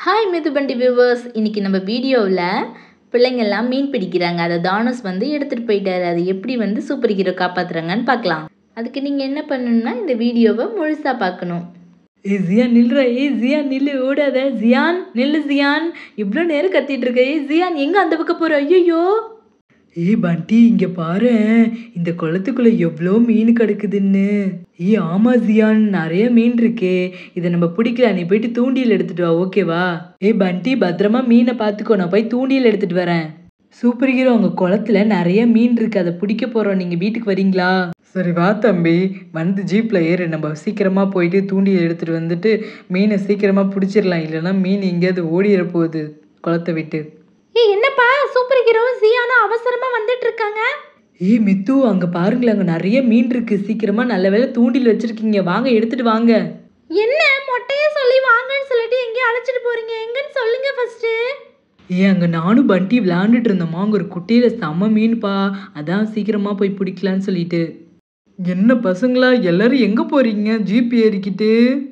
Hi மிது பண்டி viewers, இன்னைக்கு நம்ம வீடியோவில் பிள்ளைங்கள்லாம் மீன் பிடிக்கிறாங்க. அதை தானஸ் எடுத்துகிட்டு போயிட்டாரு. அது எப்படி சூப்பர் ஹீரோ காப்பாற்றுறாங்கன்னு பார்க்கலாம். அதுக்கு நீங்கள் என்ன பண்ணணும்னா இந்த வீடியோவை முழுசாக பார்க்கணும். ஜியான் நில்ற, ஜியான் நில்லு, ஓடாத ஜியான், நில்லு ஜியான், இவ்வளோ நேரம் கத்திட்டு இருக்க. ஜியான் எங்கே அந்த பக்கம் போகிற? ஐயோ பண்டி, இங்கே பாரு, இந்த குளத்துக்குள்ளே எவ்வளோ மீன் கிடக்குதுன்னு. ஆமா ஜியான், நிறைய மீன் இருக்கே. இதை நம்ம பிடிக்கலாம். நீ போயிட்டு தூண்டியல் எடுத்துட்டு வா, ஓகேவா? பண்டி, பத்திரமா மீனை பார்த்துக்கோ. நான் போய் தூண்டியல் எடுத்துட்டு வரேன். சூப்பர் ஹீரோ, உங்க குளத்துல நிறைய மீன் இருக்கு. அதை பிடிக்க போறோம். நீங்க வீட்டுக்கு வரீங்களா? சரி வா தம்பி, ஜீப்ல ஏறு. நம்ம சீக்கிரமா போயிட்டு தூண்டியல் எடுத்துட்டு வந்துட்டு மீனை சீக்கிரமா பிடிச்சிடலாம். இல்லைன்னா மீன் எங்கேயாவது ஓடிட போகுது குளத்தை விட்டு. என்னப்பா சூப்பர் ஹீரோ ஜியானா அவசரமா வந்துட்டு இருக்காங்க. மித்து, அங்க பாருங்களேன், அங்க நிறைய மீன் இருக்கு. சீக்கிரமா, நல்ல வேளை தூண்டில் வச்சிருக்கீங்க. வாங்க, எடுத்துட்டு வாங்க. என்ன மொட்டையே சொல்லி வாங்கன்னு சொல்லிட்டு எங்கேயும் அழைச்சிட்டு போறீங்க? எங்கன்னு சொல்லுங்க ஃபர்ஸ்ட். அங்க நானும் பண்டி விளையாண்டுட்டு இருந்தோமா, அங்க ஒரு குட்டையில செம்ம மீன்பா. அதான் சீக்கிரமா போய் பிடிக்கலான்னு சொல்லிட்டு. என்ன பசங்களா எல்லாரும் எங்க போறீங்க ஜீப் ஏறிக்கிட்டு?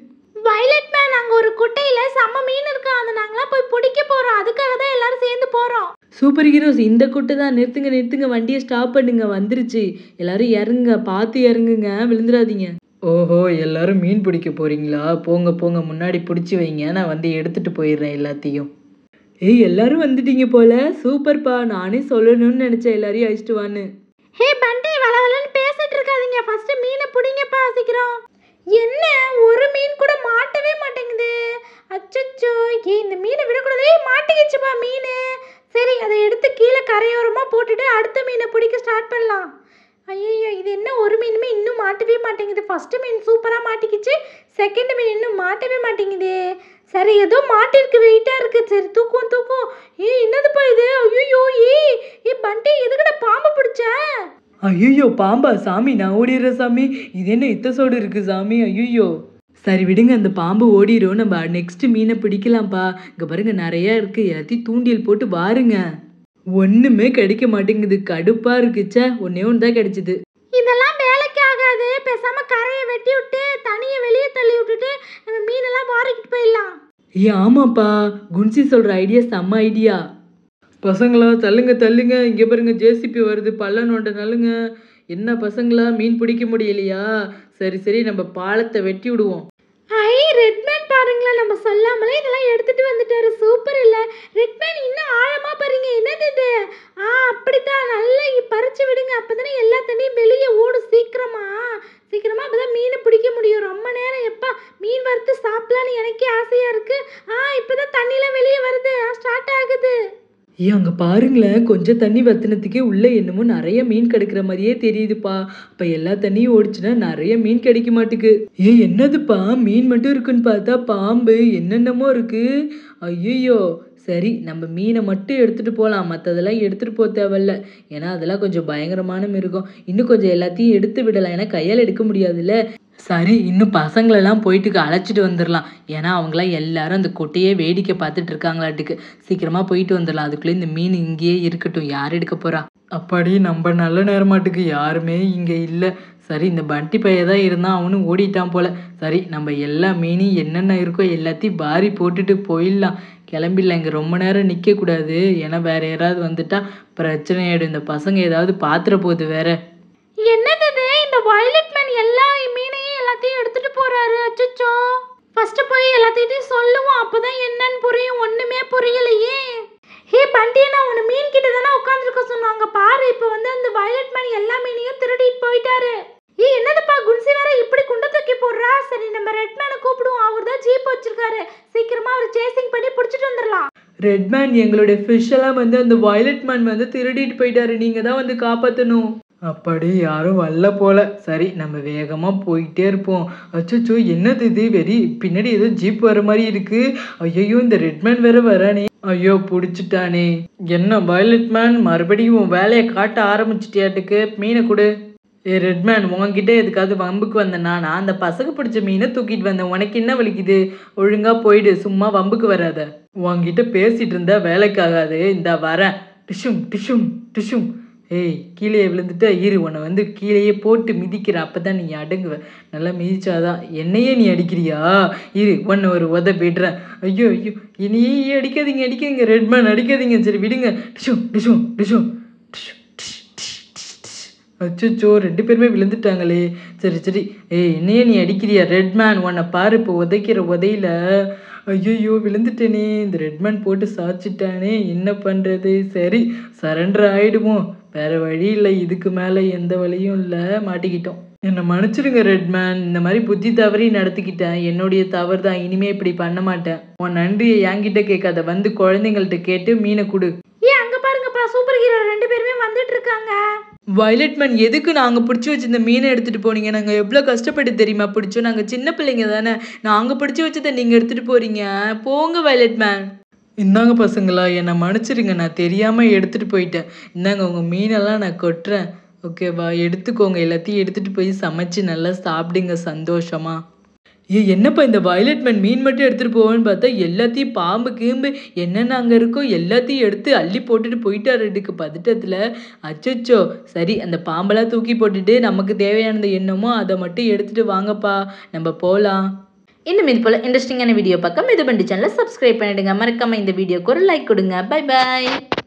வயலட் மேன், அங்க ஒரு குட்டையில செம்ம மீன் இருக்கு. அதை நாங்களாம் போய் பிடிக்க போறோம். அதுக்காக தான் எல்லாரும் சேர்ந்து போறோம். சூப்பர் ஹீரோஸ், இந்த குட்டை தான். நிறுத்துங்க நிறுத்துங்க, வண்டியை ஸ்டாப் பண்ணுங்க. வந்துருச்சு. எல்லாரும் இறங்குங்க, பார்த்து இறங்குங்க, விழுந்துடாதீங்க. ஓஹோ, எல்லாரும் மீன் பிடிக்க போறீங்களா? போங்க போங்க, முன்னாடி பிடிச்சி வைங்க, நான் எடுத்துட்டு போயிடுறேன் எல்லாத்தையும். எல்லாரும் வந்துட்டீங்க போல. சூப்பர்ப்பா, நானே சொல்லணும்னு நினைச்சேன் எல்லாரையும் அழைச்சிட்டு வான்னு. பண்டி, வளவலன்னு பேசிட்டு இருக்காதீங்க. ஃபர்ஸ்ட் மீனை பிடிங்கப்பா சீக்கிரம். என்ன, ஒரு மீன் கூட மாட்டவே மாட்டேங்குது. அச்சச்சோ, இந்த மீனை விடக்கூடாது. மாட்டிக்கிச்சுப்பா மீன். சரி, அதை எடுத்து கீழே கரையோரமாக போட்டுட்டு அடுத்த மீனை பிடிக்க ஸ்டார்ட் பண்ணலாம். ஐயோ, இது என்ன, ஒரு மீனுமே இன்னும் மாட்டவே மாட்டேங்குது. ஃபர்ஸ்ட் மீன் சூப்பராக மாட்டிக்கிச்சு, செகண்ட் மீன் இன்னும் மாட்டவே மாட்டேங்குது. சரி, ஏதோ மாட்டிருக்கு, வெயிட்டாக இருக்கு. சரி, தூக்கும் தூக்கும். என்னதுப்பா இது? ஐயோ, பண்டி, எதுக்குடா பாம்பு பிடிச்ச? ஐயோ, பாம்பா சாமி? நான் ஓடிடுறேன் சாமி. இது என்ன இத்தசோடு இருக்கு சாமி? ஐயோ, சரி விடுங்க, அந்த பாம்பு ஓடிடும். நம்ம நெக்ஸ்ட் மீனை பிடிக்கலாம்ப்பா. இங்கே பாருங்க, நிறைய இருக்கு. எல்லாத்தையும் தூண்டியல் போட்டு பாருங்க. ஒண்ணுமே கிடைக்க மாட்டேங்குது. கடுப்பா இருக்குச்சே. ஒன்னே ஒன்று தான் கிடைச்சிது. இதெல்லாம் வேலைக்கு ஆகாது. பேசாம கரையை வெட்டி விட்டு தனியை வெளியே தள்ளி விட்டுட்டு நம்ம மீனெல்லாம் வாரிக்கிட்டு போயிடலாம். ஆமாப்பா, குன்சி சொல்ற ஐடியா செம்ம ஐடியா. பசங்களா, தள்ளுங்க தள்ளுங்க. இங்கே பாருங்க, ஜேசிபி வருது, பள்ள நோண்ட நல்லுங்க. என்ன பசங்களா, மீன் பிடிக்க முடியலையா? சரி சரி, நம்ம பாலத்தை வெட்டி விடுவோம். ரெட்மேன் பாருங்களேன், நம்ம சொல்லாமலே இதெல்லாம் எடுத்துட்டு வந்துட்டாரு. சூப்பர் இல்ல ரெட்மேன்? இன்னும் ஆழமா பாருங்க. என்னது இது? அப்படித்தான், நல்லா பறிச்சு விடுங்க. அப்பதானே எல்லா தண்ணியும் வெளியே ஓடும். சீக்கிரமா சீக்கிரமா, அப்பதான் மீனை பிடிக்க முடியும். ரொம்ப நேரம் எப்பா மீன் வறுத்து சாப்பிடலான்னு எனக்கே ஆசையா இருக்கு. இப்பதான் தண்ணிலாம் வெளியே வருது, ஸ்டார்ட் ஆகுது. அங்க பாருங்களேன், கொஞ்சம் தண்ணி வத்தினத்துக்கே உள்ள என்னமோ நிறைய மீன் கிடைக்கிற மாதிரியே தெரியுதுப்பா. அப்ப எல்லா தண்ணியும் ஓடிச்சுன்னா நிறைய மீன் கிடைக்க மாட்டுக்கு. என்னதுப்பா, மீன் மட்டும் இருக்குன்னு பார்த்தா பாம்பு என்னென்னமோ இருக்கு. ஐயோ, சரி, நம்ம மீனை மட்டும் எடுத்துட்டு போகலாம். மற்றதெல்லாம் எடுத்துட்டு போக தேவையில்ல. ஏன்னா அதெல்லாம் கொஞ்சம் பயங்கரமான மிருகம். இன்னும் கொஞ்சம் எல்லாத்தையும் எடுத்து விடலாம். ஏன்னா கையால் எடுக்க முடியாதுல்ல. சரி, இன்னும் பசங்களெல்லாம் போயிட்டு அழைச்சிட்டு வந்துடலாம். ஏன்னா அவங்களாம் எல்லாரும் அந்த கொட்டையே வேடிக்கை பார்த்துட்டு இருக்காங்களாட்டுக்கு. சீக்கிரமா போயிட்டு வந்துடலாம். அதுக்குள்ளே இந்த மீன் இங்கேயே இருக்கட்டும். யார் எடுக்க போறா? அப்படி நம்ம நல்ல நேரமாட்டுக்கு யாருமே இங்கே இல்லை. சரி, இந்த பண்டி பையன் தான் இருந்தான், அவனும் ஓடிட்டான் போல. சரி, நம்ம எல்லா மீனையும் என்னென்ன இருக்கோ எல்லாத்தையும் பாரி போட்டுட்டு போயிடலாம். கிளம்பிடலாம். இங்கே ரொம்ப நேரம் நிற்கக்கூடாது. ஏன்னா வேற யாராவது வந்துட்டா பிரச்சனை ஆயிடும். இந்த பசங்க ஏதாவது பாத்திர போகுது வேற. என்னது இந்த வயலட் மேன் எல்லா மீனையும் எல்லாத்தையும் எடுத்துட்டு போறாரு? அச்சச்சோ, ஃபர்ஸ்ட் போய் எல்லாத்தையும் சொல்லுவோம். அப்பதான் என்னன்னு புரியும். ஒண்ணுமே புரியலையே. பண்டியா, நான் உன்னை மீன் கிட்ட தானே உட்காந்துருக்க சொன்னாங்க பாரு. இப்போ அந்த வயலட் மேன் எல்லா மீனையும் திருடிட்டு போயிட்டாரு. என்னதுப்பா, குன்சி வேற இப்படி குண்டை தூக்கி போடுறா. சரி, நம்ம ரெட்மேனை கூப்பிடுவோம். அவர் தான் ஜீப் வச்சிருக்காரு. சீக்கிரமா அவர் சேசிங் பண்ணி பிடிச்சிட்டு வந்துடலாம். ரெட்மேன், எங்களுடைய ஃபிஷ் எல்லாம் அந்த வயலட் மேன் திருடிட்டு போயிட்டாரு. நீங்க தான் காப்பாற்றணும். அப்படி யாரும் வரல போல. சரி, நம்ம வேகமா போயிட்டே இருப்போம். அச்சோ, என்னது இது? பின்னாடி ஏதோ ஜீப் வர மாதிரி இருக்கு. ஐயோ, இந்த ரெட்மேன் வேற வரானே. ஐயோ, பிடிச்சிட்டானே. என்ன வயலட் மேன், மறுபடியும் வேலையை காட்ட ஆரம்பிச்சிட்டியாட்டுக்கு. மீனை கொடு. ரெட்மேன், உங்ககிட்ட எதுக்காவது வம்புக்கு வந்தேன்னா? நான் அந்த பசங்க பிடிச்ச மீனை தூக்கிட்டு வந்தேன். உனக்கு என்ன வலிக்குது? ஒழுங்கா போயிடு, சும்மா வம்புக்கு வராத. உங்ககிட்ட பேசிட்டு இருந்தா வேலைக்கு ஆகாது. இந்த வரேன். டிஷும் டிஷும் டிஷும். ஏய் கீழே விழுந்துட்டா இரு உன்னை வந்து கீழேயே போட்டு மிதிக்கிற அப்போ தான் நீ அடங்குவ நல்லா மிதிச்சாதான் என்னையே நீ அடிக்கிறியா இரு உன்னை ஒரு உத போய்ட்றேன் ஐயோ ஐயோ இனியே அடிக்காதீங்க ரெட்மேன் அடிக்காதீங்க சரி விடுங்க டிஷோ டிஷோ டிஷோ அச்சோ 2 பேருமே விழுந்துட்டாங்களே சரி சரி ஏய் என்னையே நீ அடிக்கிறியா ரெட்மேன் உன்னை பாரு இப்போ உதைக்கிற உதையில ஐயோ விழுந்துட்டேனே இந்த ரெட்மேன் போட்டு சாய்ச்சிட்டானே என்ன பண்ணுறது சரி சரண்டர் ஆகிடுவோம் வேறு வழி இல்லை இதுக்கு மேலே எந்த வழியும் இல்லை மாட்டிக்கிட்டோம் என்னை மன்னிச்சிடுங்க ரெட்மேன் இந்த மாதிரி புத்தி தவறி நடத்திக்கிட்டேன் என்னுடைய தவறு தான் இனிமே இப்படி பண்ண மாட்டேன் உன் நன்றியை என்கிட்ட கேட்காத வந்து குழந்தைங்கள்ட்ட கேட்டு மீனை கொடு அங்கே பாருங்கப்பா சூப்பர் ஹீரோ 2 பேருமே வந்துட்டு இருக்காங்க. வயலட் மேன் எதுக்கு நாங்கள் பிடிச்சி வச்சிருந்த மீனை எடுத்துகிட்டு போனீங்க நாங்கள் எவ்வளோ கஷ்டப்பட்டு தெரியுமா பிடிச்சோம் நாங்கள் சின்ன பிள்ளைங்க தானே நாங்கள் பிடிச்சி வச்சதை நீங்கள் எடுத்துகிட்டு போகிறீங்க போங்க வயலட் மேன் இந்தாங்க பசங்களா என்னை மன்னிச்சிருங்க நான் தெரியாமல் எடுத்துகிட்டு போயிட்டேன் இந்தாங்க உங்கள் மீனெல்லாம் நான் கொட்டுறேன் ஓகேவா எடுத்துக்கோங்க எல்லாத்தையும் எடுத்துகிட்டு போய் சமைச்சு நல்லா சாப்பிடுங்க சந்தோஷமா என்னப்பா இந்த வயலட் மேன் மீன் மட்டும் எடுத்துகிட்டு போவேன்னு பார்த்தா எல்லாத்தையும் பாம்பு கீம்பு என்னென்ன அங்கே இருக்கோ எல்லாத்தையும் எடுத்து அள்ளி போட்டுட்டு போயிட்டாரு இதுக்கு பதட்டத்தில் அச்சோ சரி அந்த பாம்பெல்லாம் தூக்கி போட்டுட்டு நமக்கு தேவையானது என்னமோ அதை மட்டும் எடுத்துகிட்டு வாங்கப்பா நம்ம போகலாம் இன்னும் இது போல் இன்ட்ரெஸ்டிங்கான வீடியோ பார்க்க மிது பண்டி சேனலை சப்ஸ்கிரைப் பண்ணிடுங்க மறக்காமல் இந்த வீடியோக்கு ஒரு லைக் கொடுங்க பை பாய்.